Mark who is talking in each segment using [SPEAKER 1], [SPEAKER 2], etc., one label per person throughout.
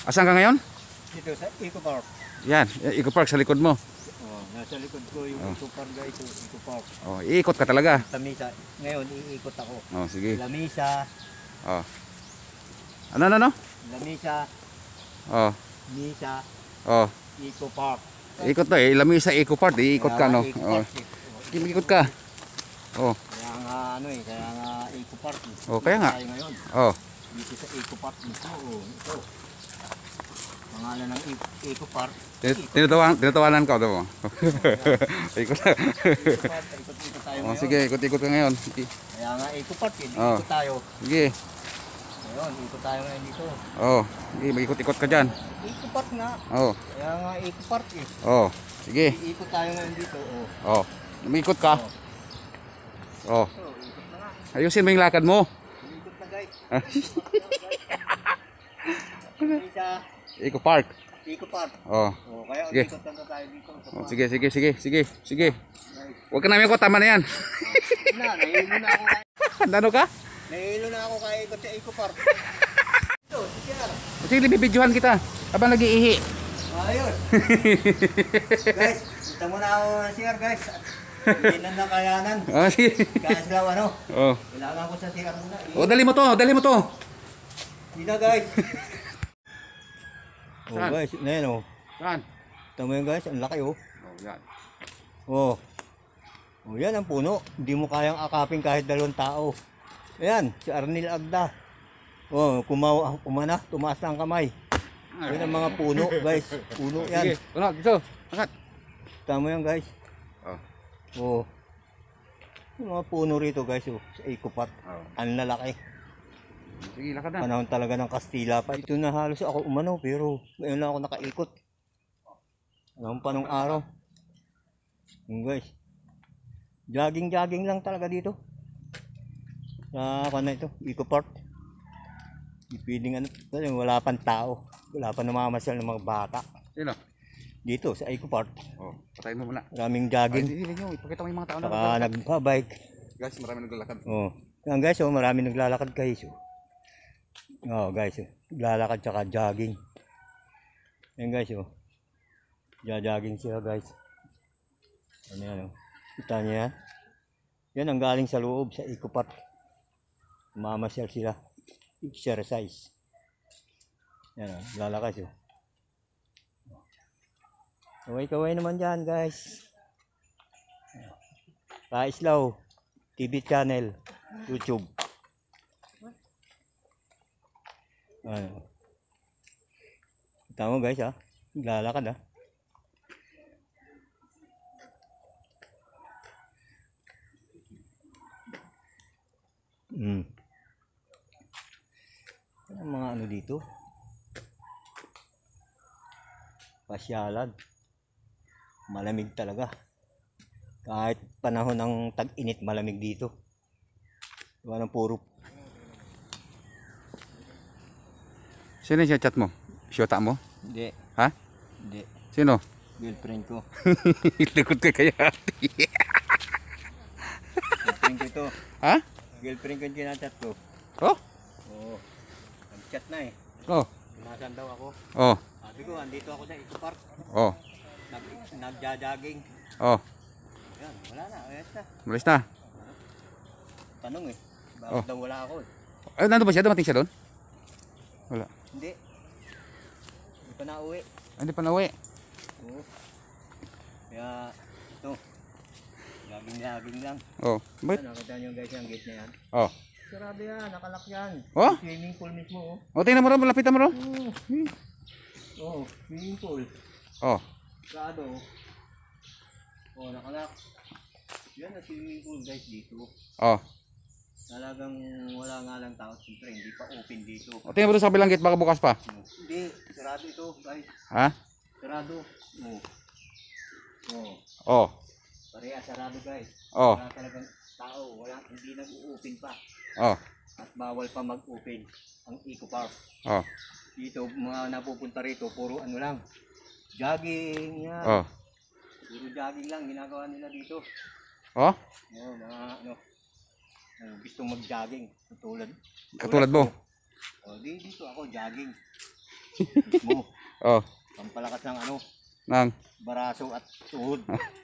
[SPEAKER 1] Asan ka ngayon?
[SPEAKER 2] Dito sa Eco Park.
[SPEAKER 1] Yan, Eco Park sa likod mo.
[SPEAKER 2] Oh, nasa likod ko yung Eco Park guys, yung Eco Park.
[SPEAKER 1] Oh, iikot ka talaga.
[SPEAKER 2] Lamisa. Ngayon, iikot ako.
[SPEAKER 1] Oh, sige.
[SPEAKER 2] Lamisa,
[SPEAKER 1] Oh. Ano?
[SPEAKER 2] Lamisa,
[SPEAKER 1] Oh.
[SPEAKER 2] Misa,
[SPEAKER 1] Oh.
[SPEAKER 2] Eco Park.
[SPEAKER 1] Ikot to eh. Lamisa Eco Park. Iikot ka, no?
[SPEAKER 2] Eco
[SPEAKER 1] Oh.
[SPEAKER 2] Park,
[SPEAKER 1] Sige, ikot ka. Oh.
[SPEAKER 2] Kaya nga kaya nga Eco Park.
[SPEAKER 1] Oh, kaya nga.
[SPEAKER 2] Tayo ngayon.
[SPEAKER 1] Oh.
[SPEAKER 2] Dito sa Eco Park mismo. Oh, ito. Pangalan ng Eco Park.
[SPEAKER 1] Tinatawanan ka daw. Ikot na.
[SPEAKER 2] Eco Park, ikot-ikot tayo
[SPEAKER 1] Oh,
[SPEAKER 2] ngayon.
[SPEAKER 1] sige, ikot-ikot ka ngayon. Sige.
[SPEAKER 2] Kaya nga Eco Park,
[SPEAKER 1] Oh.
[SPEAKER 2] ikot tayo.
[SPEAKER 1] Sige.
[SPEAKER 2] Ngayon, ikot tayo ngayon dito.
[SPEAKER 1] Oh. Sige, mag-ikot-ikot ka dyan.
[SPEAKER 2] Eco Park nga.
[SPEAKER 1] Oh.
[SPEAKER 2] Kaya nga Eco Park eh.
[SPEAKER 1] Oh. Sige.
[SPEAKER 2] Ikot tayo ngayon dito. Oh.
[SPEAKER 1] Oh. Umikot ka. Oh.
[SPEAKER 2] So, ikot na nga.
[SPEAKER 1] Ayusin mo yung lakad mo.
[SPEAKER 2] Ikot na guys. Isa,
[SPEAKER 1] Eco Park.
[SPEAKER 2] Eco Park.
[SPEAKER 1] Oh.
[SPEAKER 2] Oh, kaya
[SPEAKER 1] Sige.
[SPEAKER 2] ikot na tayo dito.
[SPEAKER 1] Oh, sige. Huwag ka namin ko, tama na yan.
[SPEAKER 2] Nahihilo na ako kaya.
[SPEAKER 1] Ano ka?
[SPEAKER 2] Nahihilo na ako kaya ikot sa Eco Park. Ito, si Sir.
[SPEAKER 1] Sige, bibidyohan kita. Habang nag-iihi.
[SPEAKER 2] Ayos. Guys, punta muna ako CR guys. Hindi na nakayanan.
[SPEAKER 1] Oh, sige.
[SPEAKER 2] Kaya sila
[SPEAKER 1] Oh.
[SPEAKER 2] kailangan ko sa CR muna.
[SPEAKER 1] Oh, dali mo to.
[SPEAKER 2] Hindi na guys. Oh
[SPEAKER 1] Saan?
[SPEAKER 2] guys, ngayon oh.
[SPEAKER 1] Saan?
[SPEAKER 2] Tama yun guys, ang laki oh.
[SPEAKER 1] Oh, yan.
[SPEAKER 2] Oh. Oh, yan ang puno. Hindi mo kayang akapin kahit 2 tao. Ayan, si Arnil Agda. Oh, kumana, tumaas na ang kamay. Yan ang mga puno guys. Puno yan.
[SPEAKER 1] Sige, tunog, dito. Angat.
[SPEAKER 2] Tama yan guys.
[SPEAKER 1] Oh.
[SPEAKER 2] Oh. Yung mga puno rito guys oh, sa Eco Park.
[SPEAKER 1] Oh.
[SPEAKER 2] Ang lalaki.
[SPEAKER 1] Sige, lakad na.
[SPEAKER 2] Panahon talaga ng Kastila pa. Ito na halos ako umano pero ngayon lang ako nakaikot. Anong pa nung araw. Yung guys. Jogging lang talaga dito. Sa na ito, Eco Park. Di pwedeng kasi wala pang tao. Wala pa namamasyal ng mga bata.
[SPEAKER 1] Sino?
[SPEAKER 2] Dito sa Eco Park.
[SPEAKER 1] Oh, patayin mo muna.
[SPEAKER 2] Maraming
[SPEAKER 1] Ay,
[SPEAKER 2] jogging.
[SPEAKER 1] hindi nyo. Ipakita mo yung mga tao na
[SPEAKER 2] Saka nagpa-bike.
[SPEAKER 1] Guys, marami naglalakad.
[SPEAKER 2] Oh. Yan guys, oh, marami naglalakad guys. Oh guys, oh. Naglalakad tsaka jogging. Yan guys, oh. Jogging sila guys. Ano yan, oh. Kita niyo yan? Yan ang galing sa loob sa Eco Park. Mamasyal sila. Exercise. Yan, oh. Lalakad, oh. Kaway-kaway naman dyan guys. Kaislaw TV channel, YouTube. Ano? Kita mo guys ha, lalakad ha. Ang mga ano dito? Pasyalan. Malamig talaga. Kahit panahon ng tag-init, malamig dito. Diba ng puro.
[SPEAKER 1] Sino yung chat mo? Shota mo?
[SPEAKER 2] Hindi.
[SPEAKER 1] Ha?
[SPEAKER 2] Hindi.
[SPEAKER 1] Sino?
[SPEAKER 2] Girlfriend ko.
[SPEAKER 1] Likod ka kaya.
[SPEAKER 2] Girlfriend ko ito.
[SPEAKER 1] Ha?
[SPEAKER 2] Girlfriend ko yung kinachat ko.
[SPEAKER 1] Oh?
[SPEAKER 2] Oo. Nag-chat na eh.
[SPEAKER 1] Oh.
[SPEAKER 2] Tumasan daw ako.
[SPEAKER 1] Oh.
[SPEAKER 2] Sabi ko, andito ako sa Eco Park.
[SPEAKER 1] Oh.
[SPEAKER 2] Nagja-jogging.
[SPEAKER 1] Oh.
[SPEAKER 2] Yan, wala na. Ayos na.
[SPEAKER 1] Malis na.
[SPEAKER 2] Tanong eh. Bakit
[SPEAKER 1] Oh.
[SPEAKER 2] daw wala ako eh?
[SPEAKER 1] Ay, nandun ba siya? Dumating siya doon? Wala.
[SPEAKER 2] Hindi. Hindi pa na uwi.
[SPEAKER 1] Ay, hindi pa nauwi.
[SPEAKER 2] Oo. Kaya, ito. Jogging lang.
[SPEAKER 1] Oh. Bakit?
[SPEAKER 2] Nakita nyo guys yung gate na yan.
[SPEAKER 1] Oh.
[SPEAKER 2] Sarado yan, nakalak yan.
[SPEAKER 1] Oh?
[SPEAKER 2] Swimming pool mismo oh.
[SPEAKER 1] Oh, tingnan mo rin. Malapitan mo rin.
[SPEAKER 2] Oo. Oh, swimming pool.
[SPEAKER 1] Oh.
[SPEAKER 2] Sarado. Oh, nakalak. Yan ang swimming pool guys dito.
[SPEAKER 1] Oh.
[SPEAKER 2] Talagang wala nga lang tao. Siyempre, hindi pa open dito.
[SPEAKER 1] O, tingnan mo rin sa kabilang gate. Baka bukas pa.
[SPEAKER 2] Hindi, sarado ito guys.
[SPEAKER 1] Ha?
[SPEAKER 2] Sarado. Oo. Oh.
[SPEAKER 1] Oh.
[SPEAKER 2] Pareha, sarado guys.
[SPEAKER 1] Oh.
[SPEAKER 2] Wala talagang tao. Hindi nag-open pa.
[SPEAKER 1] Oh.
[SPEAKER 2] At bawal pa mag-open ang Eco Park.
[SPEAKER 1] Oh.
[SPEAKER 2] Dito, mga napupunta rito, puro ano lang. Jogging, yan.
[SPEAKER 1] Oh.
[SPEAKER 2] Puro jogging lang, ginagawa nila dito.
[SPEAKER 1] Oh?
[SPEAKER 2] Oo, mga ano, gustong mag-jogging. Katulad
[SPEAKER 1] Katulad mo.
[SPEAKER 2] ko. O, dito ako, jogging. Mo,
[SPEAKER 1] Oh,
[SPEAKER 2] pampalakas ng ano,
[SPEAKER 1] nang.
[SPEAKER 2] baraso at tuhod.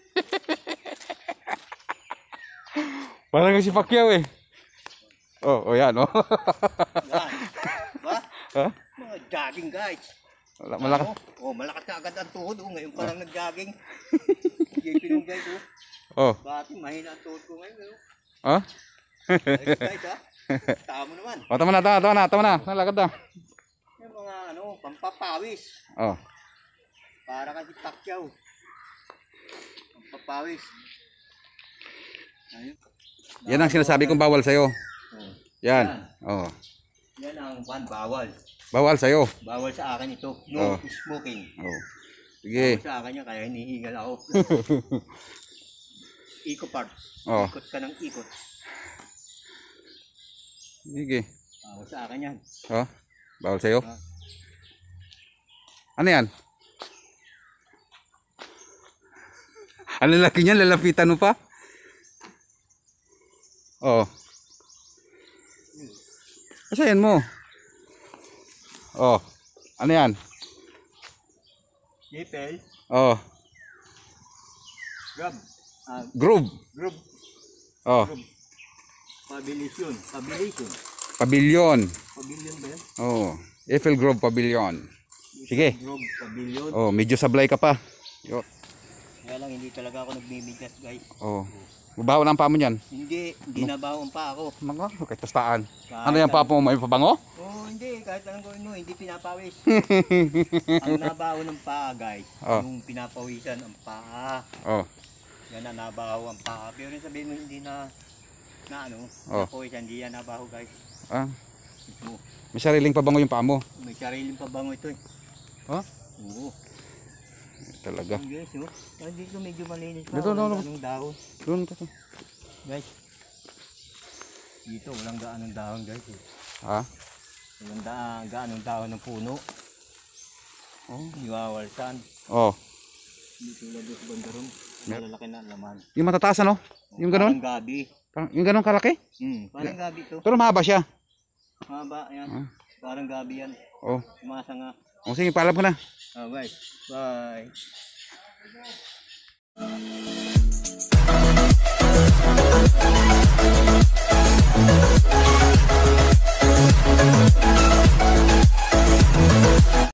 [SPEAKER 1] Parang si Pacquiao eh. Oh, yan oh.
[SPEAKER 2] Yan. Ba?
[SPEAKER 1] Ha?
[SPEAKER 2] Mga jogging guys.
[SPEAKER 1] Malakas.
[SPEAKER 2] Malakas na agad ang tuhod. Ngayon parang nag-jogging. JP nung guys.
[SPEAKER 1] Oh.
[SPEAKER 2] Bakit mahina ang tuhod ko ngayon.
[SPEAKER 1] Ha?
[SPEAKER 2] Ayun guys ha. Tama naman.
[SPEAKER 1] Oh, tama na. Nalakad na.
[SPEAKER 2] Yung mga pampapawis.
[SPEAKER 1] Oh.
[SPEAKER 2] Para kasi Pacquiao. Pampapawis. Ayun.
[SPEAKER 1] Yan ang sinasabi kong bawal sa'yo.
[SPEAKER 2] Oh.
[SPEAKER 1] Yan. Oh.
[SPEAKER 2] Yan ang bawal.
[SPEAKER 1] Bawal sa'yo.
[SPEAKER 2] Bawal sa akin ito. No smoking.
[SPEAKER 1] Oh. Sige.
[SPEAKER 2] Bawal sa akin yan, kaya hinihingal ako. Eco part.
[SPEAKER 1] Oh.
[SPEAKER 2] Ikot ka ng ikot.
[SPEAKER 1] Sige.
[SPEAKER 2] Bawal sa akin yan.
[SPEAKER 1] Oh. Bawal sa'yo.
[SPEAKER 2] Ah.
[SPEAKER 1] Ano yan? Ang lalaki niyan, lalapitan mo pa? Oh. Asayan mo. Oh. Ano yan?
[SPEAKER 2] Nipple.
[SPEAKER 1] Oh.
[SPEAKER 2] Grub.
[SPEAKER 1] Groove.
[SPEAKER 2] Grub.
[SPEAKER 1] Oh.
[SPEAKER 2] Grub. Pabilisyon. Pabilisyon.
[SPEAKER 1] Pavilion.
[SPEAKER 2] Pavilion ba yan?
[SPEAKER 1] Oh. Eiffel Grove Pavilion. Sige.
[SPEAKER 2] Grub. Pavilion.
[SPEAKER 1] Oh, medyo sablay ka pa. Yo.
[SPEAKER 2] Kaya lang hindi talaga ako nagmimigas guys.
[SPEAKER 1] Oh. Mabaho lang pa mo niyan.
[SPEAKER 2] Hindi nabaon pa ako.
[SPEAKER 1] Mga kahit tastaan.
[SPEAKER 2] Kahit
[SPEAKER 1] Ano yan pa mo? May pabango?
[SPEAKER 2] Hindi. Kahit anong gawin mo, hindi pinapawis. Ang nabaon ng paa guys, yung pinapawisan ang paa.
[SPEAKER 1] Oh.
[SPEAKER 2] Yan ang nabaho ang paa. Pero sabihin mo hindi napawisan, hindi yan nabaho guys.
[SPEAKER 1] Ah.
[SPEAKER 2] Ito.
[SPEAKER 1] May sariling pabango yung paa mo.
[SPEAKER 2] May sariling pabango ito eh.
[SPEAKER 1] Ha?
[SPEAKER 2] Oo.
[SPEAKER 1] Talaga.
[SPEAKER 2] Guys, dito medyo malinis pa.
[SPEAKER 1] Dito,
[SPEAKER 2] Walang gaanong dahon.
[SPEAKER 1] Doon ka to.
[SPEAKER 2] Guys. Dito walang gaanong dahon guys.
[SPEAKER 1] Ha?
[SPEAKER 2] Walang gaanong dahon ng puno.
[SPEAKER 1] Oh.
[SPEAKER 2] Iwawalsan.
[SPEAKER 1] Oh.
[SPEAKER 2] Dito lang sa bandaron. Malalaki na laman.
[SPEAKER 1] Yung matataas ano? Yung ganon?
[SPEAKER 2] Parang gabi.
[SPEAKER 1] Yung ganon kalaki?
[SPEAKER 2] Parang gabi to.
[SPEAKER 1] Pero mahaba siya.
[SPEAKER 2] Haba yan. Parang gabi yan.
[SPEAKER 1] Oh.
[SPEAKER 2] Umasa nga.
[SPEAKER 1] O sige, paalam ko na.
[SPEAKER 2] Guys. Bye.
[SPEAKER 3] We'll be right back.